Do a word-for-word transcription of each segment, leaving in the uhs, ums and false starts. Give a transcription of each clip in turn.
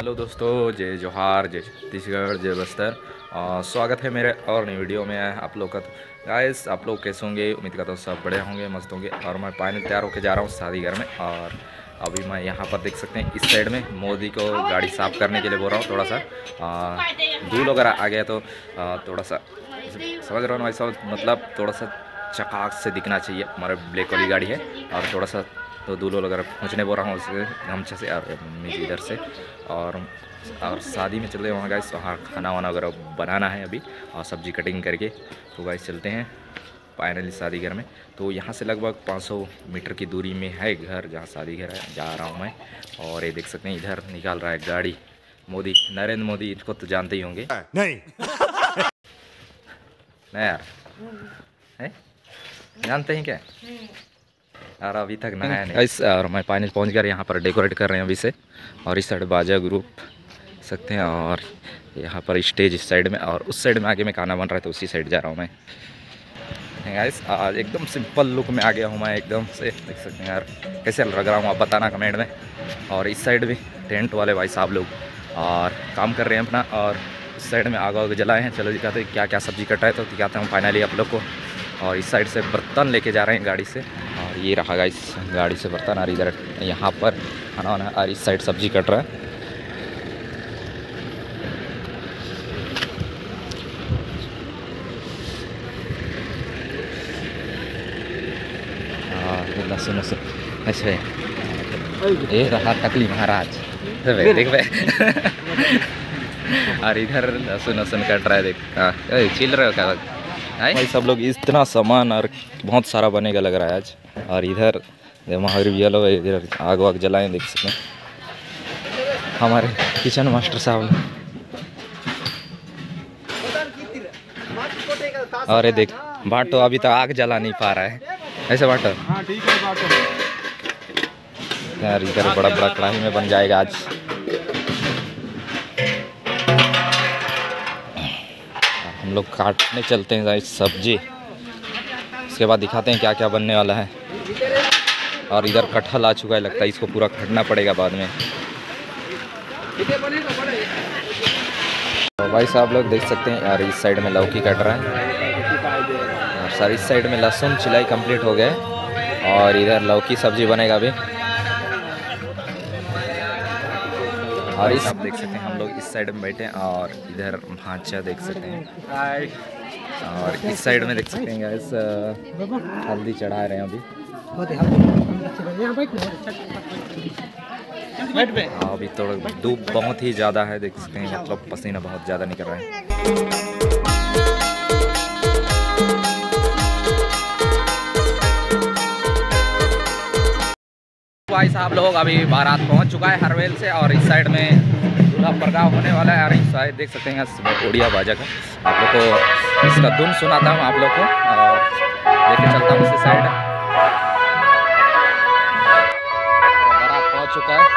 Hello दोस्तों, जय जोहार, जय छत्तीसगढ़, जय बस्तर। और स्वागत है मेरे और नई वीडियो में आप लोग का। गाइस, आप लोग कैसे होंगे? उम्मीद करता हूँ सब बड़े होंगे, मस्त होंगे। और मैं फाइनल तैयार होकर जा रहा हूँ शादी घर में। और अभी मैं यहाँ पर देख सकते हैं इस साइड में मोदी को गाड़ी साफ़ करने के लिए बोल रहा हूँ। थोड़ा सा धूल वगैरह आ गया तो आ, थोड़ा सा समझ रहा हूँ भाई साहब, मतलब थोड़ा सा चकाक से दिखना चाहिए। हमारे ब्लैक वाली गाड़ी है और थोड़ा सा तो धूल वगैरह पूछने बोल रहा हूँ उससे गमछे से और मम्मी जी इधर से। और और शादी में चल रहे वहाँ गाइस, वहाँ खाना वाना वगैरह बनाना है अभी और सब्ज़ी कटिंग करके। तो गाइस चलते हैं फाइनली शादी घर में। तो यहाँ से लगभग पाँच सौ मीटर की दूरी में है घर जहाँ शादी घर है, जा रहा हूँ मैं। और ये देख सकते हैं इधर निकाल रहा है गाड़ी मोदी, नरेंद्र मोदी। इनको तो जानते ही होंगे। नहीं नहीं यार, है जानते हैं क्या? और अभी तक नहाया नहीं। इस और मैं फाइनल पहुंच गया, यहाँ पर डेकोरेट कर रहे हैं अभी से। और इस साइड बाजा ग्रुप सकते हैं और यहाँ पर स्टेज इस साइड में, और उस साइड में आगे में खाना बन रहा है तो उसी साइड जा रहा हूँ मैं। गाइस आज एकदम सिंपल लुक में आ गया हूँ मैं, एकदम से देख सकते हैं यार कैसे लग रहा हूँ, आप बताना कमेंट में। और इस साइड भी टेंट वाले भाई साहब लोग और काम कर रहे हैं अपना। और इस साइड में आग आग जलाए हैं। चलो दिखाते हैं क्या क्या सब्ज़ी कटा है, तो दिखाते हैं फाइनली आप लोग को। और इस साइड से बर्तन लेके जा रहे हैं गाड़ी से। और ये रहा गाइस गाड़ी से बर्तन, और इधर यहाँ पर खाना वाना, और इस साइड सब्जी कट रहा है। और लहसुन वसुन ऐसे ये रहा टकली महाराज, देख भाई। और इधर लहसुन वसुन कट रहा है, देख छिल रहे हो क्या भाई सब लोग। इतना सामान और बहुत सारा बनेगा लग रहा है आज। और इधर महावीर येलो, इधर आग वाग जलाएं, देख सकते हैं हमारे किचन मास्टर साहब। अरे देख बाटो अभी तक आग जला नहीं पा रहा है, ऐसे बाटो। हाँ ठीक है बाटो यार। इधर बड़ा बड़ा कढ़ाई में बन जाएगा आज। हम लोग काटने चलते हैं सब्जी, उसके बाद दिखाते हैं क्या क्या बनने वाला है। और इधर कटहल आ चुका है, लगता है इसको पूरा काटना पड़ेगा बाद में। तो भाई साहब लोग देख सकते हैं यार, इस साइड में लौकी कट रहा है और सर इस साइड में लहसुन छिलाई कंप्लीट हो गए। और इधर लौकी सब्जी बनेगा अभी। और इस आप देख सकते हैं हम लोग इस साइड में बैठे हैं और इधर भांचा देख सकते हैं। और इस साइड में देख सकते हैं गाइस हल्दी चढ़ा रहे हैं अभी। अभी थोड़ा धूप बहुत ही ज़्यादा है, देख सकते हैं, मतलब पसीना बहुत ज़्यादा निकल रहा है। भाई साहब लोग अभी बारात पहुंच चुका है हरवेल से। और इस साइड में दूल्हा परगाव होने वाला है। और इस साइड देख सकते हैं उड़िया बाजा का, आप लोग को इसका धुन सुनाता हूँ आप लोग को और लेके चलता हूँ इसी साइड। बारात पहुंच चुका है।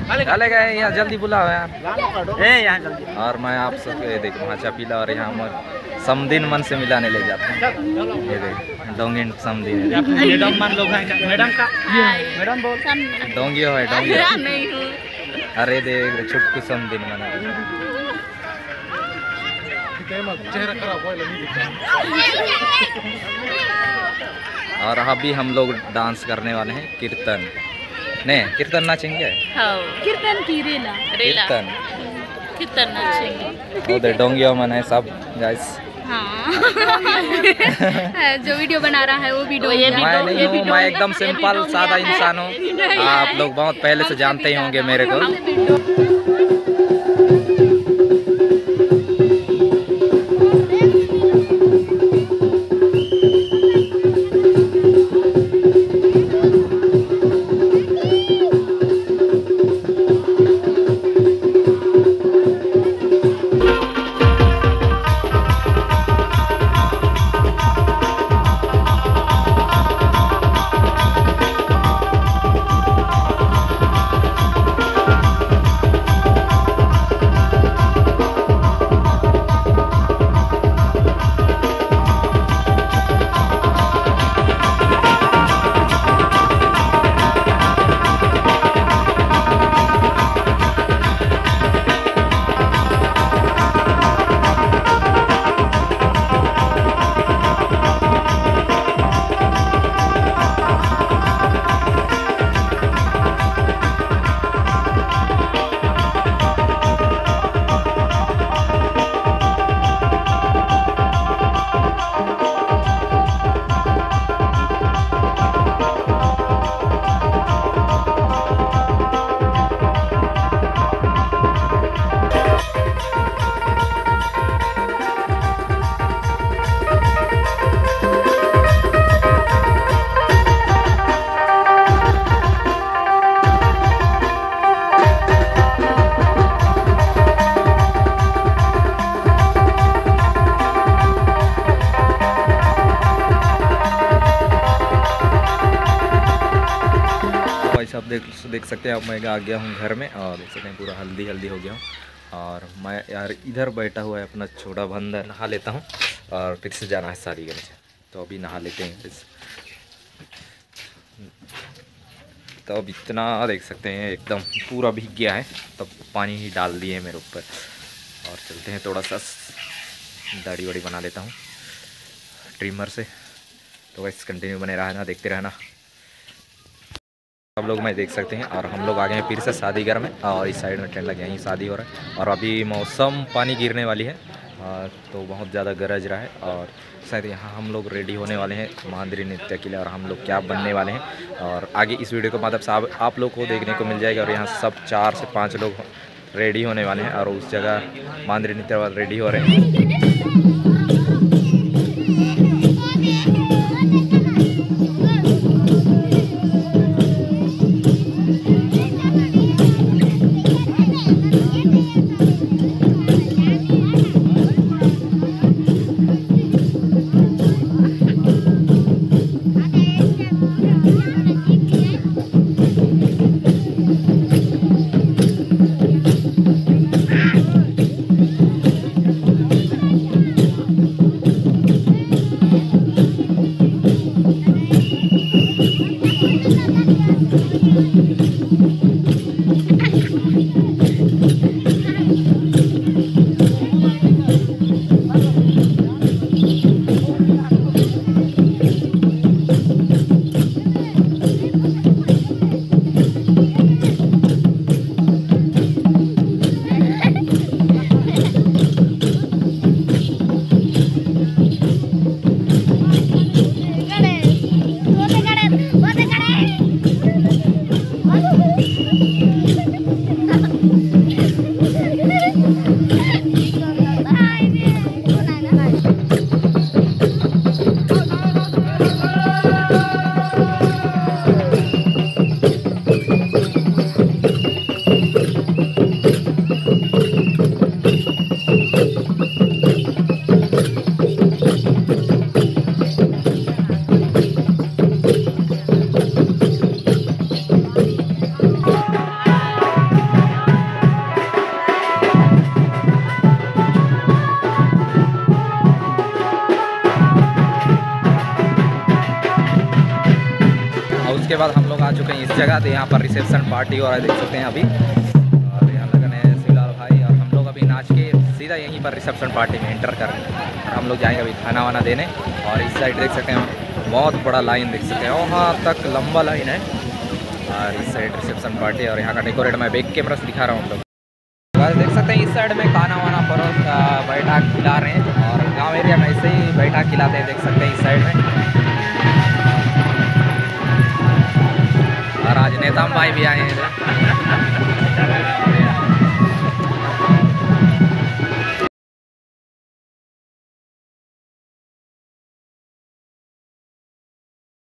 डाले गए यहाँ जल्दी बुलाओ यार। ए यहाँ जल्दी। और मैं आप सबके देखो माचा पीला और यहाँ हम समदिन मन से मिलाने ले जाते हैं। ये देख डोंगिन समदिन मैडम मान लोग हैं क्या? मैडम का मैडम बोल डोंगियो है डोंगियो अरे देख छुटकू समदिन मना चेहरा खराब हो और अभी हम लोग डांस करने वाले हैं कीर्तन नहीं कीर्तन नाचेंगे कीर्तन की रेला कीर्तन कीर्तन नाचेंगे उधर डोंगियो मन है सब गाइस। हाँ जो वीडियो बना रहा है वो वीडियो ये मैं नहीं हूँ मैं एकदम सिंपल सादा इंसान हूँ। आप लोग बहुत पहले से जानते ही होंगे मेरे को। आप देख देख सकते हैं अब मैं आ गया हूँ घर में और देख सकते हैं पूरा हल्दी हल्दी हो गया हूँ। और मैं यार इधर बैठा हुआ है अपना छोटा बंदा नहा लेता हूँ और फिर से जाना है शादी करने से तो अभी नहा लेते हैं फिर। तो अब इतना देख सकते हैं एकदम पूरा भीग गया है तब पानी ही डाल दिए मेरे ऊपर और चलते हैं थोड़ा सा दाढ़ी वाड़ी बना लेता हूँ ट्रिमर से। तो वैसे कंटिन्यू बने रहना देखते रहना आप लोग। मैं देख सकते हैं और हम लोग आ गए हैं फिर से शादी घर में और इस साइड में टेंट लगे हैं यहीं शादी हो रहा है और अभी मौसम पानी गिरने वाली है और तो बहुत ज़्यादा गरज रहा है और शायद यहाँ हम लोग रेडी होने वाले हैं मांदरी नृत्य के लिए और हम लोग क्या बनने वाले हैं और आगे इस वीडियो को मतलब साहब आप लोग को देखने को मिल जाएगा। और यहाँ सब चार से पाँच लोग रेडी होने वाले हैं और उस जगह मांदरी नृत्य वाले रेडी हो रहे हैं। उसके बाद हम लोग आ चुके हैं इस जगह, तो यहाँ पर रिसेप्शन पार्टी हो रहा है, देख सकते हैं अभी। और यहाँ लगन है शिवलाल भाई, और हम लोग अभी नाच के सीधा यहीं पर रिसेप्शन पार्टी में एंटर कर हम लोग जाएंगे अभी खाना वाना देने। और इस साइड देख सकते हैं बहुत बड़ा लाइन देख सकते हैं, वहाँ तक लंबा लाइन है। और इस साइड रिसेप्शन पार्टी, और यहाँ का डेकोरेट मैं बैक कैमरा से दिखा रहा हूँ हम लोग। देख सकते हैं इस साइड में खाना वाना परोस बैठा खिला रहे हैं, और गांव एरिया में ऐसे ही बैठा खिलाते हैं, देख सकते हैं इस साइड में। और आज नेताम भाई भी आए हैं इधर।